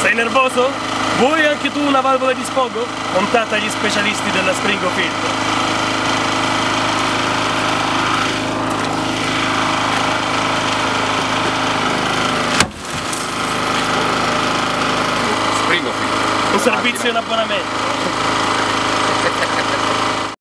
Sei nervoso? Vuoi anche tu una valvola di sfogo? Montata agli specialisti della Springofield. Springofield. Un servizio in abbonamento.